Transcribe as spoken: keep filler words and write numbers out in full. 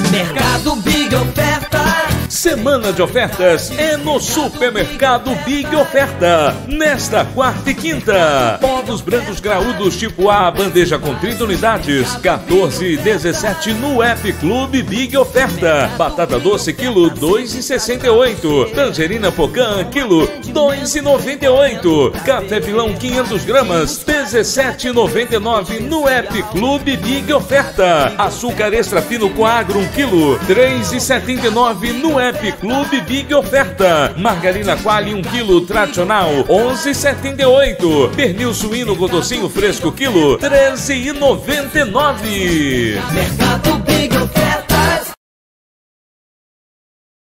Mercado Big Oferta. Semana de ofertas é no Supermercado Big Oferta. Nesta quarta e quinta, ovos brancos graúdos tipo A, bandeja com trinta unidades, quatorze e dezessete no App Clube Big Oferta. Batata doce quilo dois e sessenta e oito. Tangerina Pocã quilo dois e noventa e oito. Café Vilão quinhentas gramas dezessete e noventa e nove no App Clube Big Oferta. Açúcar extra fino Coagro um quilo três e setenta e nove no App Clube Big Oferta. Margarina Quali um quilo tradicional onze e setenta e oito. Pernil suíno Godocinho fresco quilo treze e noventa e nove. Mercado Big Oferta.